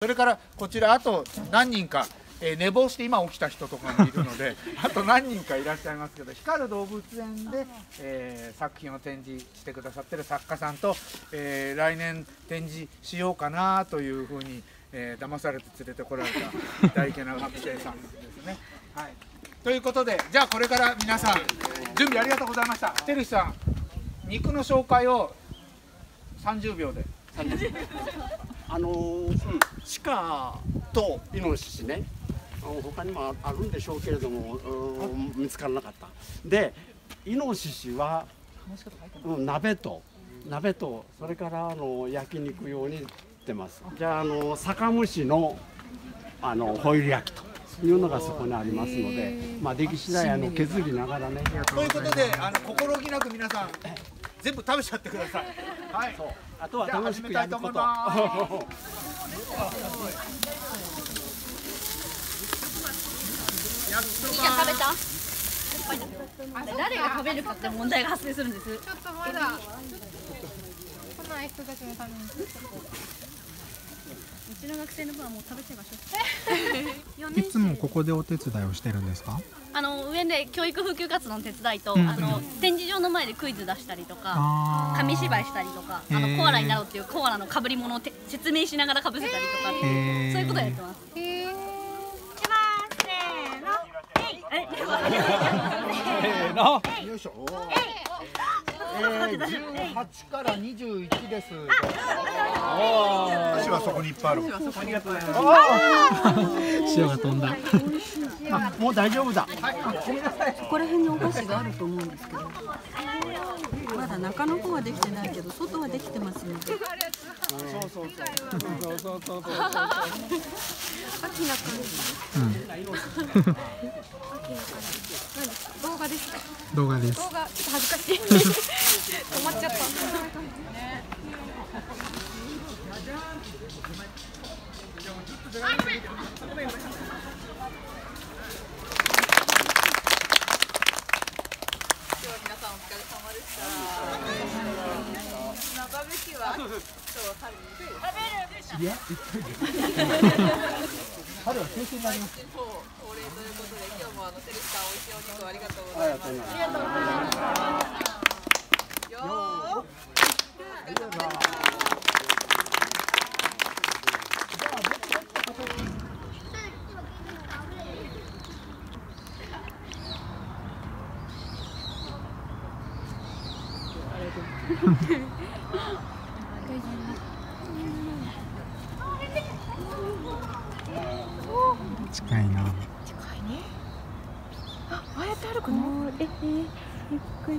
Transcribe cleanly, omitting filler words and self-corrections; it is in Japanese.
それからこちらあと何人か、寝坊して今起きた人とかもいるのであと何人かいらっしゃいますけど、光る動物園で、作品を展示してくださってる作家さんと、来年展示しようかなというふうに、騙されて連れてこられた大池永学生さんですね。はい、ということで、じゃあこれから皆さん準備ありがとうございました。てるしさん、肉の紹介を30秒で。 鹿とイノシシね、他にもあるんでしょうけれども、見つからなかった。で、イノシシは、鍋とそれから焼肉用に出ます。じゃあ酒蒸しのホイル焼きというのがそこにありますので、出来次第削りながらね。 ということで心置きなく皆さん全部食べちゃってください。はい。 あとは楽しくやること。 食べた？誰が食べるかって問題が発生するんです。 ちょっとまだ来ない人たちのために。 うちの学生の分はもう食べちゃいましょう。 いつもここでお手伝いをしてるんですか？ 上で教育普及活動の手伝いと、展示場の前でクイズ出したりとか、紙芝居したりとか、コアラになろうっていうコアラの被り物を説明しながら被せたりとか、そういうことをやってます。 よいしょ。18から21です。足はそこにいっぱいある。ありがとうございます。 塩が飛んだ。 もう大丈夫だ。 ここら辺にお菓子があると思うんですけど、まだ中の方はできてないけど外はできてますので。 そう。秋な感じ。動画ですか？ 動画です。 動画ちょっと恥ずかしい。止まっちゃった。 春は休憩になります。 恒例ということで、今日もてるしさん、美味しいお肉をありがとうございます。ありがとうございます。よー。 近いな。 近いね。ああやって歩くの？ゆっくり。